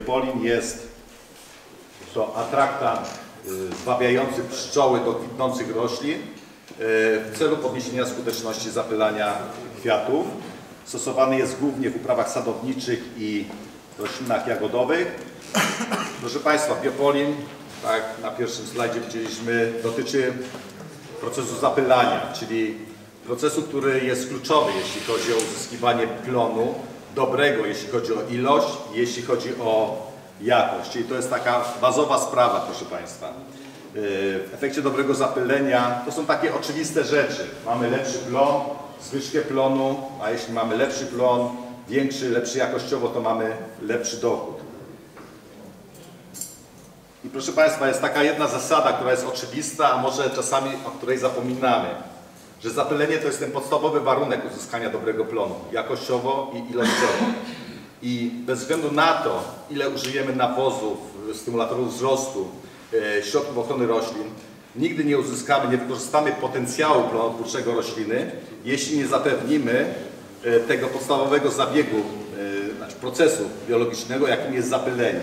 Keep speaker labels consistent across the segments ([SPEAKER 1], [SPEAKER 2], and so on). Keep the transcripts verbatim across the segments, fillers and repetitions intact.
[SPEAKER 1] biopolin jest to atraktant zwabiający pszczoły do kwitnących roślin w celu podniesienia skuteczności zapylania kwiatów. Stosowany jest głównie w uprawach sadowniczych i roślinach jagodowych. Proszę Państwa, biopolin, tak na pierwszym slajdzie widzieliśmy, dotyczy procesu zapylania, czyli procesu, który jest kluczowy, jeśli chodzi o uzyskiwanie plonu dobrego, jeśli chodzi o ilość, jeśli chodzi o jakość. Czyli to jest taka bazowa sprawa, proszę Państwa. W efekcie dobrego zapylenia to są takie oczywiste rzeczy. Mamy lepszy plon, zwyżkę plonu, a jeśli mamy lepszy plon, większy, lepszy jakościowo, to mamy lepszy dochód. I proszę Państwa, jest taka jedna zasada, która jest oczywista, a może czasami o której zapominamy, że zapylenie to jest ten podstawowy warunek uzyskania dobrego plonu, jakościowo i ilościowo. I bez względu na to, ile użyjemy nawozów, stymulatorów wzrostu, środków ochrony roślin, nigdy nie uzyskamy, nie wykorzystamy potencjału plonotwórczego rośliny, jeśli nie zapewnimy tego podstawowego zabiegu, znaczy procesu biologicznego, jakim jest zapylenie.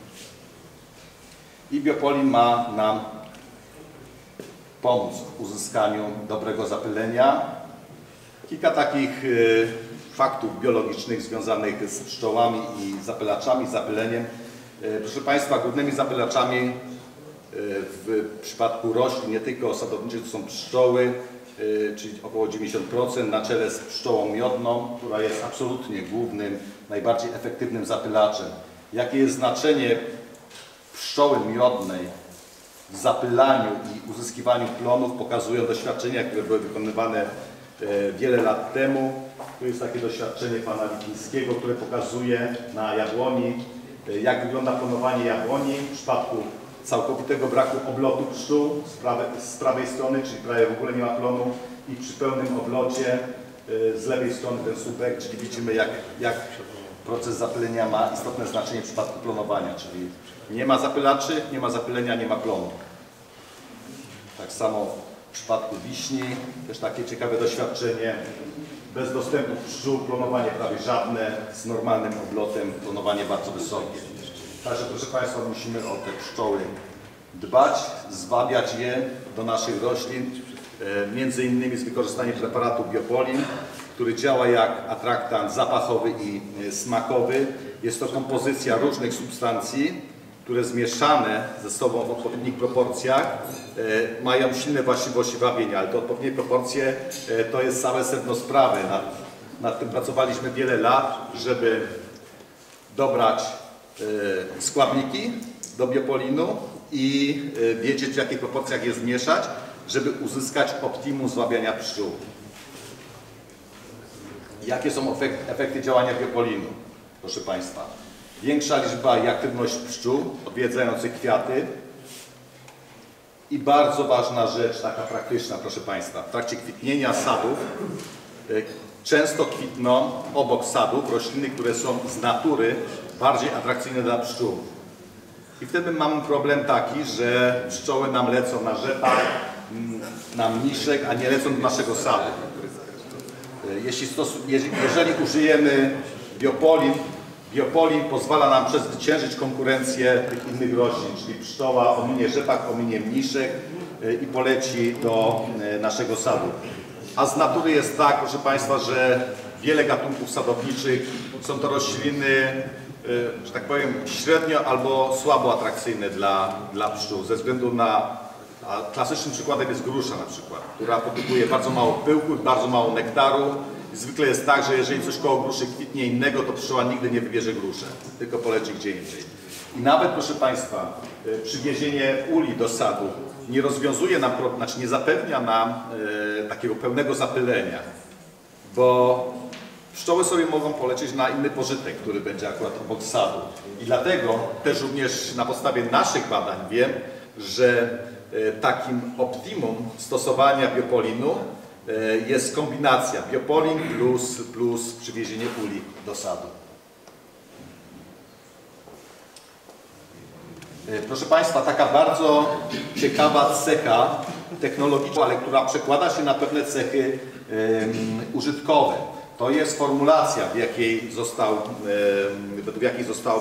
[SPEAKER 1] I biopolin ma nam pomóc w uzyskaniu dobrego zapylenia. Kilka takich faktów biologicznych związanych z pszczołami i zapylaczami, zapyleniem. Proszę Państwa, głównymi zapylaczami w przypadku roślin, nie tylko sadowniczych, to są pszczoły, czyli około dziewięćdziesiąt procent, na czele z pszczołą miodną, która jest absolutnie głównym, najbardziej efektywnym zapylaczem. Jakie jest znaczenie pszczoły miodnej w zapylaniu i uzyskiwaniu plonów, pokazują doświadczenia, które były wykonywane wiele lat temu. Tu jest takie doświadczenie pana Lipińskiego, które pokazuje na jabłoni, jak wygląda klonowanie jabłoni w przypadku całkowitego braku oblotu pszczół z prawej, z prawej strony, czyli prawie w ogóle nie ma plonu, i przy pełnym oblocie z lewej strony ten słupek, czyli widzimy, jak, jak proces zapylenia ma istotne znaczenie w przypadku klonowania, czyli nie ma zapylaczy, nie ma zapylenia, nie ma plonu. Tak samo w przypadku wiśni, też takie ciekawe doświadczenie. Bez dostępu pszczół klonowanie prawie żadne, z normalnym oblotem klonowanie bardzo wysokie. Także proszę Państwa, musimy o te pszczoły dbać, zwabiać je do naszych roślin, między innymi z wykorzystaniem preparatu biopolin, który działa jak atraktant zapachowy i smakowy. Jest to kompozycja różnych substancji, które zmieszane ze sobą w odpowiednich proporcjach e, mają silne właściwości wabienia, ale te odpowiednie proporcje e, to jest całe sedno sprawy. Nad, nad tym pracowaliśmy wiele lat, żeby dobrać e, składniki do biopolinu i e, wiedzieć, w jakich proporcjach je zmieszać, żeby uzyskać optimum zwabiania pszczół. Jakie są efekty, efekty działania biopolinu, proszę Państwa? Większa liczba i aktywność pszczół odwiedzających kwiaty i bardzo ważna rzecz, taka praktyczna, proszę Państwa, w trakcie kwitnienia sadów często kwitną obok sadów rośliny, które są z natury bardziej atrakcyjne dla pszczół. I wtedy mamy problem taki, że pszczoły nam lecą na rzepak, na mniszek, a nie lecą do naszego sadu. Jeśli, jeżeli użyjemy biopolin, biopolin pozwala nam przezwyciężyć konkurencję tych innych roślin, czyli pszczoła ominie rzepak, ominie mniszek i poleci do naszego sadu. A z natury jest tak, proszę Państwa, że wiele gatunków sadowniczych są to rośliny, że tak powiem, średnio albo słabo atrakcyjne dla, dla pszczół, ze względu na, a klasycznym przykładem jest grusza na przykład, która produkuje bardzo mało pyłku, bardzo mało nektaru. I zwykle jest tak, że jeżeli coś koło gruszy kwitnie innego, to pszczoła nigdy nie wybierze gruszę, tylko poleci gdzie indziej. I nawet, proszę Państwa, przywiezienie uli do sadu nie rozwiązuje nam, znaczy nie zapewnia nam e, takiego pełnego zapylenia, bo pszczoły sobie mogą polecieć na inny pożytek, który będzie akurat obok sadu. I dlatego też również na podstawie naszych badań wiem, że e, takim optimum stosowania biopolinu e, jest kombinacja biopolin plus, plus przywiezienie uli do sadu. Proszę Państwa, taka bardzo ciekawa cecha technologiczna, ale która przekłada się na pewne cechy um, użytkowe. To jest formulacja, w jakiej został, um, według jakiej został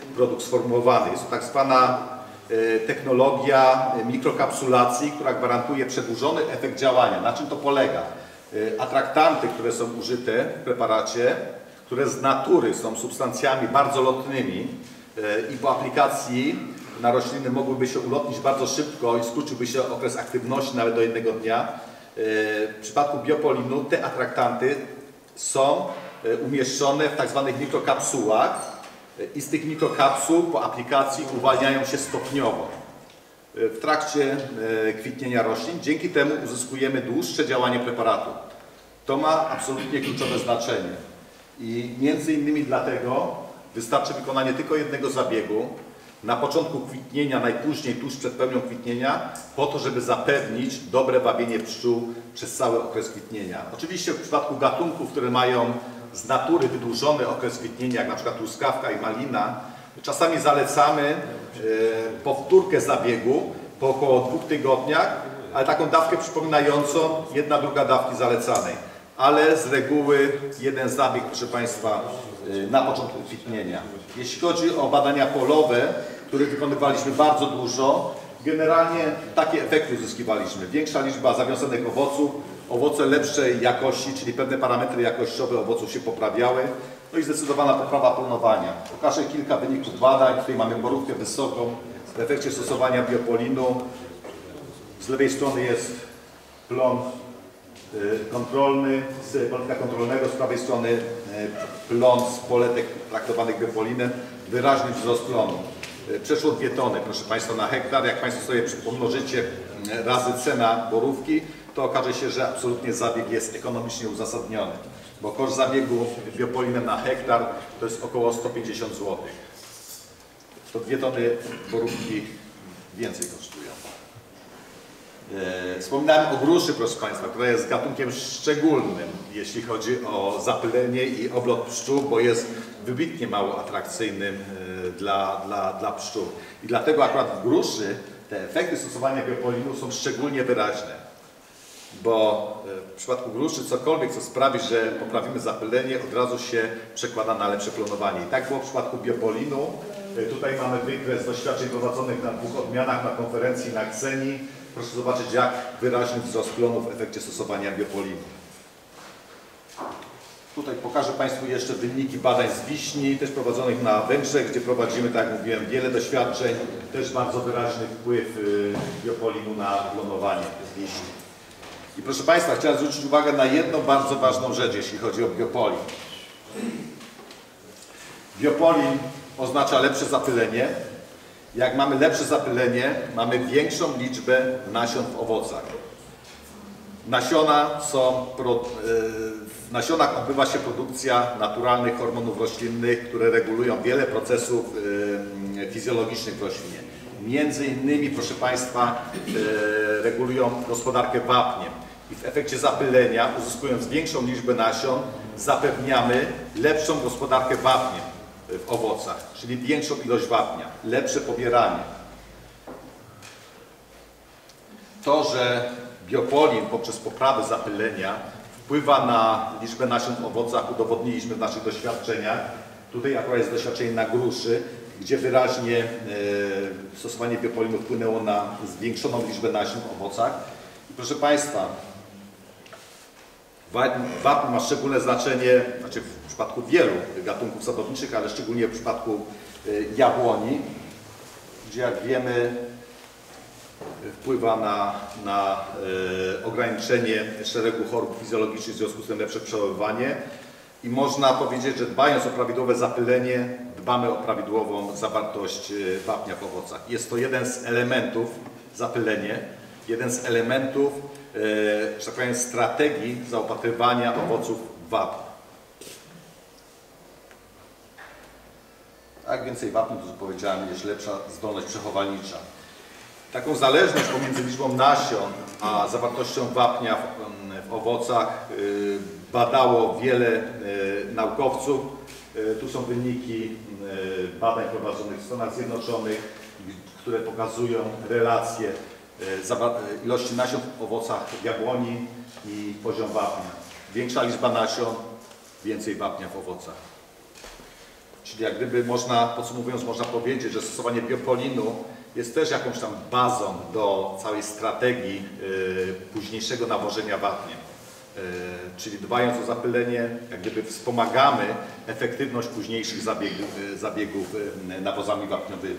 [SPEAKER 1] produkt sformułowany. Jest to tak zwana technologia mikrokapsulacji, która gwarantuje przedłużony efekt działania. Na czym to polega? Atraktanty, które są użyte w preparacie, które z natury są substancjami bardzo lotnymi i po aplikacji na rośliny mogłyby się ulotnić bardzo szybko i skróciłby się okres aktywności nawet do jednego dnia. W przypadku biopolinu te atraktanty są umieszczone w tak zwanych mikrokapsułach i z tych mikrokapsuł po aplikacji uwalniają się stopniowo w trakcie kwitnienia roślin. Dzięki temu uzyskujemy dłuższe działanie preparatu. To ma absolutnie kluczowe znaczenie i między innymi dlatego wystarczy wykonanie tylko jednego zabiegu na początku kwitnienia, najpóźniej tuż przed pełnią kwitnienia, po to, żeby zapewnić dobre wabienie pszczół przez cały okres kwitnienia. Oczywiście w przypadku gatunków, które mają z natury wydłużony okres kwitnienia, jak na przykład truskawka i malina, czasami zalecamy e, powtórkę zabiegu po około dwóch tygodniach, ale taką dawkę przypominającą jedna druga dawki zalecanej. Ale z reguły jeden zabieg, proszę Państwa, e, na początku kwitnienia. Jeśli chodzi o badania polowe, których wykonywaliśmy bardzo dużo, generalnie takie efekty uzyskiwaliśmy. Większa liczba zawiązanych owoców, owoce lepszej jakości, czyli pewne parametry jakościowe owoców się poprawiały, no i zdecydowana poprawa planowania. Pokażę kilka wyników badań. Tutaj mamy borówkę wysoką w efekcie stosowania biopolinu. Z lewej strony jest plon kontrolny z polika kontrolnego, z prawej strony plon z poletek traktowanych biopolinem. Wyraźny wzrost plonu. Przeszło dwie tony, proszę Państwa, na hektar. Jak Państwo sobie pomnożycie razy cena borówki, to okaże się, że absolutnie zabieg jest ekonomicznie uzasadniony, bo koszt zabiegu biopolinem na hektar to jest około sto pięćdziesiąt złotych. To dwie tony borówki więcej kosztują. Wspominałem o gruszy, proszę Państwa, która jest gatunkiem szczególnym, jeśli chodzi o zapylenie i oblot pszczół, bo jest wybitnie mało atrakcyjnym dla, dla, dla pszczół. I dlatego akurat w gruszy te efekty stosowania biopolinu są szczególnie wyraźne. Bo w przypadku gruszy cokolwiek, co sprawi, że poprawimy zapylenie, od razu się przekłada na lepsze klonowanie. I tak było w przypadku biopolinu. Tutaj mamy wykres doświadczeń prowadzonych na dwóch odmianach, na konferencji na Kseni. Proszę zobaczyć, jak wyraźny wzrost klonów w efekcie stosowania biopolinu. Tutaj pokażę Państwu jeszcze wyniki badań z wiśni, też prowadzonych na Węgrzech, gdzie prowadzimy, tak jak mówiłem, wiele doświadczeń. Też bardzo wyraźny wpływ biopolinu na klonowanie wiśni. I proszę Państwa, chciałem zwrócić uwagę na jedną bardzo ważną rzecz, jeśli chodzi o biopolin. Biopolin oznacza lepsze zapylenie. Jak mamy lepsze zapylenie, mamy większą liczbę nasion w owocach. Nasiona są, w nasionach odbywa się produkcja naturalnych hormonów roślinnych, które regulują wiele procesów fizjologicznych w roślinie. Między innymi, proszę Państwa, regulują gospodarkę wapniem. I w efekcie zapylenia, uzyskując większą liczbę nasion, zapewniamy lepszą gospodarkę wapniem w owocach, czyli większą ilość wapnia, lepsze pobieranie. To, że biopolin poprzez poprawę zapylenia wpływa na liczbę nasion w owocach, udowodniliśmy w naszych doświadczeniach. Tutaj akurat jest doświadczenie na gruszy, gdzie wyraźnie e, stosowanie biopolinu wpłynęło na zwiększoną liczbę nasion w owocach. I proszę Państwa, wapń ma szczególne znaczenie, znaczy w przypadku wielu gatunków sadowniczych, ale szczególnie w przypadku jabłoni, gdzie jak wiemy wpływa na, na e, ograniczenie szeregu chorób fizjologicznych, w związku z tym lepsze przechowywanie. I można powiedzieć, że dbając o prawidłowe zapylenie, dbamy o prawidłową zawartość wapnia w owocach. Jest to jeden z elementów, zapylenie, jeden z elementów, e, że tak powiem, strategii zaopatrywania owoców w wapń. Tak, więcej wapnia, to powiedziałem, jest lepsza zdolność przechowalnicza. Taką zależność pomiędzy liczbą nasion a zawartością wapnia w, w owocach y, badało wiele y, naukowców. Y, tu są wyniki y, badań prowadzonych w Stanach Zjednoczonych, które pokazują relacje y, ilości nasion w owocach jabłoni i poziom wapnia. Większa liczba nasion, więcej wapnia w owocach. Czyli jak gdyby można, podsumowując, można powiedzieć, że stosowanie biopolinu jest też jakąś tam bazą do całej strategii y, późniejszego nawożenia wapniem. Y, czyli dbając o zapylenie, jak gdyby wspomagamy efektywność późniejszych zabiegów, y, zabiegów y, nawozami wapniowymi.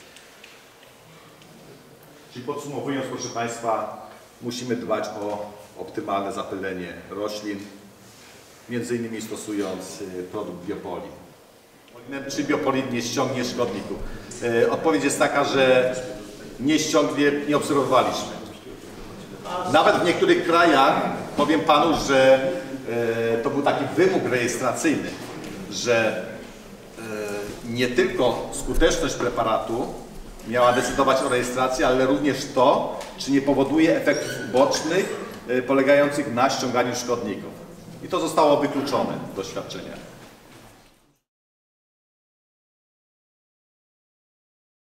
[SPEAKER 1] Czyli podsumowując, proszę Państwa, musimy dbać o optymalne zapylenie roślin, między innymi stosując y, produkt biopolin. Czy biopolin nie ściągnie szkodników? E, odpowiedź jest taka, że nie ściągnie, nie obserwowaliśmy. Nawet w niektórych krajach, powiem Panu, że e, to był taki wymóg rejestracyjny, że e, nie tylko skuteczność preparatu miała decydować o rejestracji, ale również to, czy nie powoduje efektów ubocznych e, polegających na ściąganiu szkodników. I to zostało wykluczone w doświadczeniach.